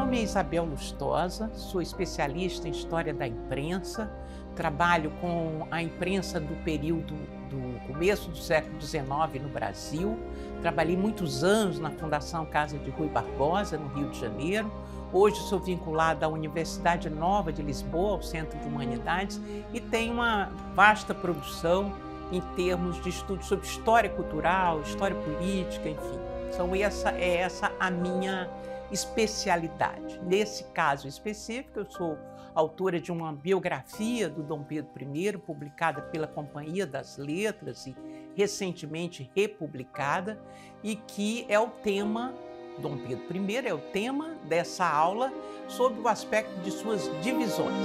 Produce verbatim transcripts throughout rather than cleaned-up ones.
nome é Isabel Lustosa, sou especialista em História da Imprensa, trabalho com a imprensa do período do começo do século dezenove no Brasil, trabalhei muitos anos na Fundação Casa de Rui Barbosa, no Rio de Janeiro. Hoje sou vinculada à Universidade Nova de Lisboa, ao Centro de Humanidades, e tenho uma vasta produção em termos de estudos sobre história cultural, história política, enfim. Então essa é essa a minha especialidade. Nesse caso específico, eu sou autora de uma biografia do Dom Pedro I, publicada pela Companhia das Letras e recentemente republicada, e que é o tema, Dom Pedro I é o tema dessa aula sobre o aspecto de suas divisões.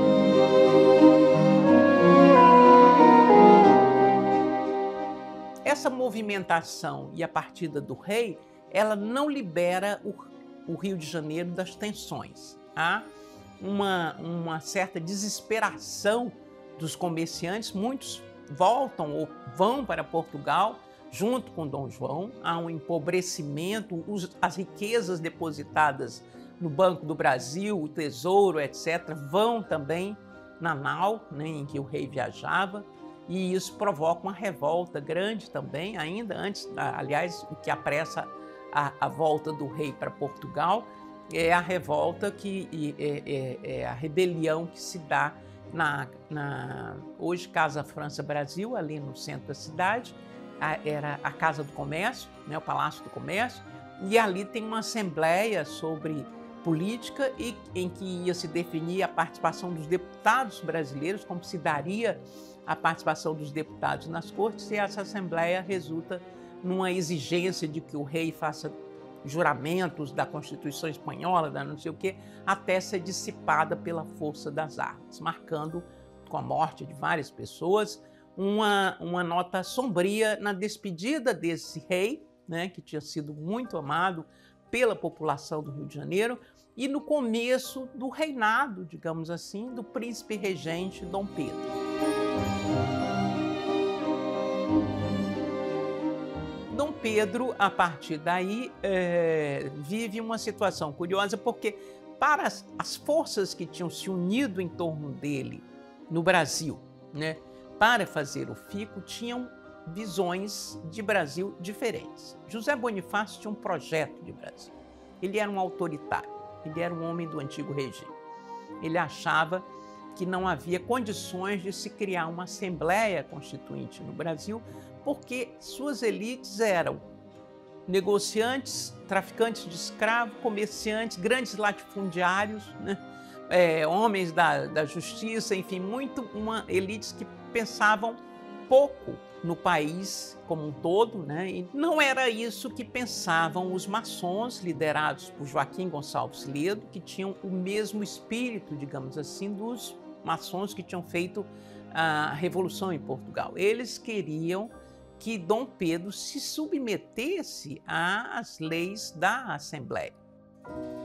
Essa movimentação e a partida do rei, ela não libera o, o Rio de Janeiro das tensões. Há uma, uma certa desesperação dos comerciantes, muitos voltam ou vão para Portugal junto com Dom João, há um empobrecimento, os, as riquezas depositadas no Banco do Brasil, o Tesouro, etcétera, vão também na nau, né, em que o rei viajava, e isso provoca uma revolta grande também, ainda antes, aliás, o que apressa a, a volta do rei para Portugal é a revolta, que é, é, é a rebelião que se dá na, na hoje Casa França Brasil, ali no centro da cidade. A, era a Casa do Comércio, né, o Palácio do Comércio, e ali tem uma assembleia sobre política e, em que ia se definir a participação dos deputados brasileiros, como se daria a participação dos deputados nas cortes, e essa assembleia resulta numa exigência de que o rei faça juramentos da Constituição Espanhola, da não sei o quê, até ser dissipada pela força das armas, marcando, com a morte de várias pessoas, Uma, uma nota sombria na despedida desse rei, né, que tinha sido muito amado pela população do Rio de Janeiro, e no começo do reinado, digamos assim, do príncipe regente Dom Pedro. Dom Pedro, a partir daí, é, vive uma situação curiosa, porque para as, as forças que tinham se unido em torno dele no Brasil, né, para fazer o fico, tinham visões de Brasil diferentes. José Bonifácio tinha um projeto de Brasil. Ele era um autoritário, ele era um homem do antigo regime. Ele achava que não havia condições de se criar uma Assembleia Constituinte no Brasil, porque suas elites eram negociantes, traficantes de escravos, comerciantes, grandes latifundiários, né? É, homens da, da justiça, enfim, muito uma elites que pensavam pouco no país como um todo, né? E não era isso que pensavam os maçons, liderados por Joaquim Gonçalves Ledo, que tinham o mesmo espírito, digamos assim, dos maçons que tinham feito a Revolução em Portugal. Eles queriam que Dom Pedro se submetesse às leis da Assembleia.